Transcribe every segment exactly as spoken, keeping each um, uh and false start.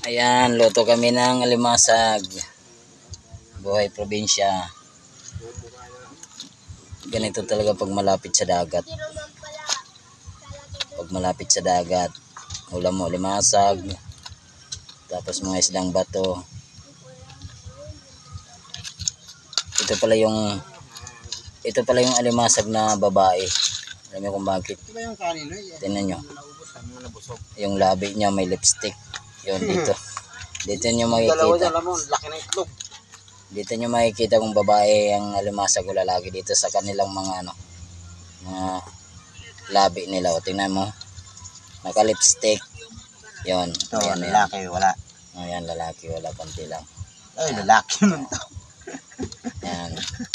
Ayan, luto kami ng alimasag. Buhay probinsya. Ganito talaga pag malapit sa dagat. Pag malapit sa dagat, ulam mo alimasag. Tapos mga isdang bato. Ito pala yung ito pala yung alimasag na babae. Alam niyo kung bakit? Tingnan nyo. Yung labi niya may lipstick. Yun dito. Dito nyo makikita. Dito nyo makikita kung babae ang alimasag o lalaki dito sa kanilang mga ano, mga labi nila. O tingnan mo. Naka lipstick. Yun. Ito, ayan, lalaki ayan. wala. Ayan, lalaki wala. Konti lang. Ay, lalaki nun to. Yan.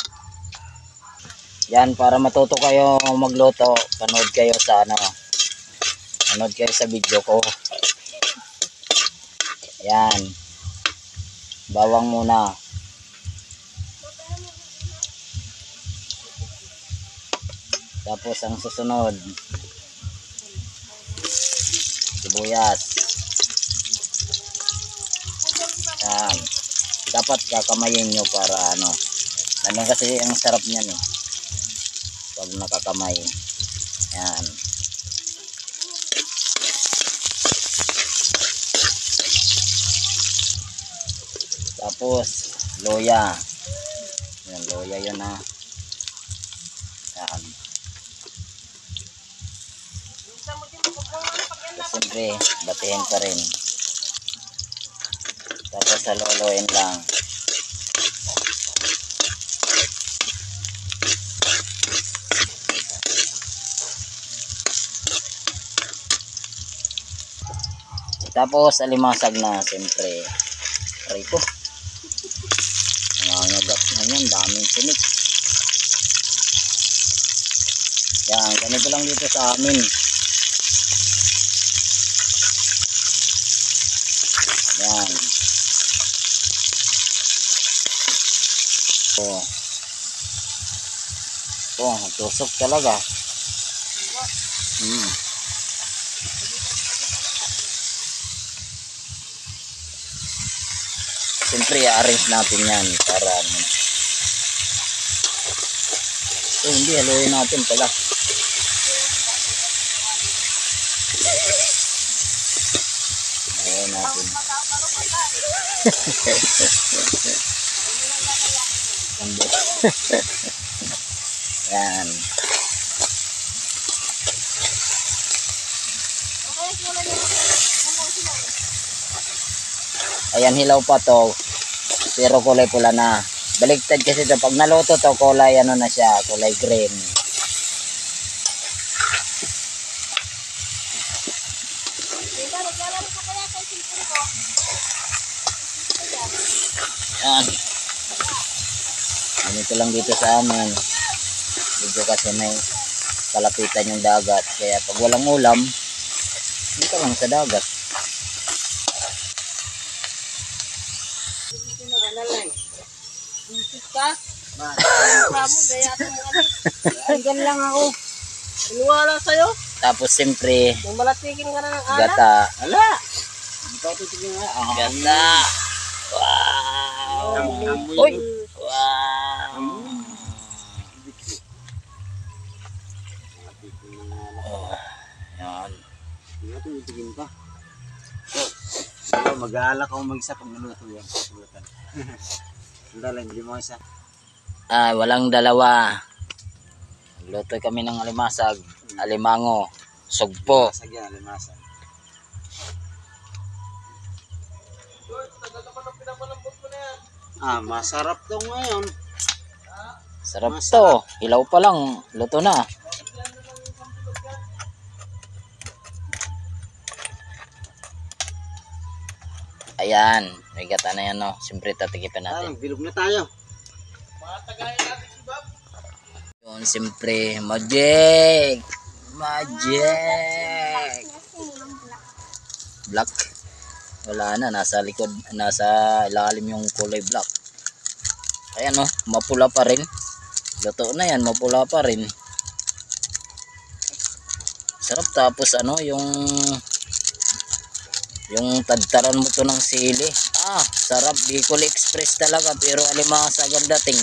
Yan, para matuto kayo magluto, panood kayo sa ano, panood kayo sa video ko. Yan. Bawang muna. Tapos ang susunod, sibuyas. Yan. Dapat kakamayin nyo para ano, naman kasi ang sarap niyan eh. Pag nakakamay. Yan. Tapos loya. Yan, loya yun ha. Yan. Tapos siyempre, batihin pa rin. Tapos haluluin lang. Tapos alimasag na siyempre. Aray ko. Nangangagat na yan. Daming tinik. Yan. Ganito lang dito sa amin. Yan. Oh. Oh, tusok talaga. Hmm. Siyempre, i-arrange natin yan para ano. Eh, hindi, haluin natin pala. Haluin natin. Yan. Ayan, hilaw pa to. Pero kulay pula na. Baligtad kasi ito. Pag naluto to, kulay ano na siya. Kulay green. Yan. Ganito lang dito sa amin. Dito kasi may kalapitan yung dagat. Kaya pag walang ulam, dito lang sa dagat. Ka? Kamu gaya mo hanggang lang ako. Inuwala sa'yo. Tapos siyempre, malatikin ka na ng alat. gata. Ala! Ikaw titigil nga. Ah, Gata. Wow. Uy. Wow. Oh, yan. Ikaw titigil pa. Oh, mag-aalak ako mag-isa pag naluto yan. Dala, hindi mo isa. Ah, walang dalawa. Luto kami ng alimasag, alimango, sugpo. Masag yan, limasan. Ah, masarap to ngayon. Sarap to. Hilaw pa lang, luto na. Ayan, may gata na yan, no. Siyempre tatikipan natin. Ah, bilog na tayo. Yun, siyempre, magic! Magic! Black. Wala na, nasa likod, nasa ilalim yung kulay black. Ayan, no, mapula pa rin. Luto na yan, mapula pa rin. Sarap. Tapos ano, yung Yung tadtaran mo to ng sili. Ah, sarap. Bicol Express talaga. Pero alimasa agad dating.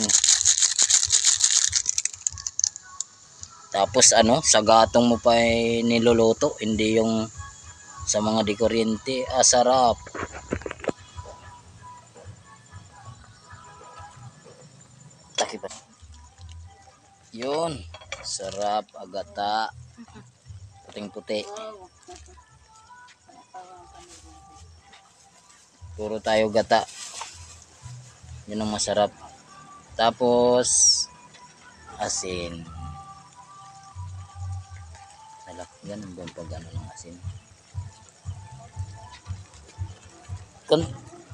Tapos ano, sa gatong mo pa eh, niluluto. Hindi yung sa mga di kuryente. Ah, sarap. Takipan. Yun. Sarap. Agata. Puting-puti. Puro tayo gata. Yun ang masarap. Tapos asin. Alak, ganun ba pag ano ng asin? Kun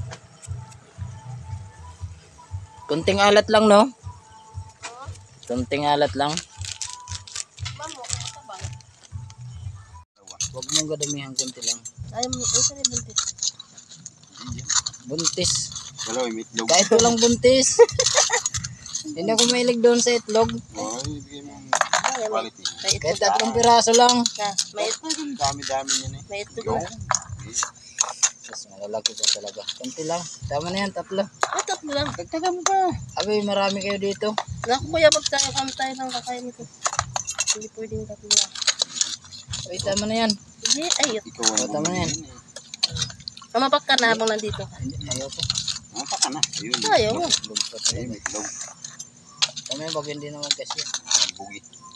Kunting alat lang, no? Kunting alat lang. Mamo, ano ba? Huwag mong gadamihan, kunti lang. Ay, ay, sari buntis. Buntis. Wala, may itlog. Kahit walang buntis. Hindi ako mahilig doon sa itlog. Oo, ibigay mo yung Ay, may, quality. may Kahit itlog. tatlong piraso lang. Na, may itlog. Dami-dami niyan eh. May itlog. Go. Mas malalaki pa talaga. Kunti lang. Tama na yan, tatlo. Ah, tatlo lang. Dagdagan mo pa. Abi, marami kayo dito. Naku, kuya, pag tayo kami tayo ng kakain nito. Hindi pwedeng tatlo lang. Uy, tama na yan. Hindi, ay, Ikaw ang Oh, tama na yan. bumili eh. mamapak ka na habang nandito ka. Hindi, ayaw ko. Ah, taka na. Ayun. Ayaw mo. Itlog pa Ayun, talaga. may itlog. Tama yan, pag hindi naman kasi. Bugit.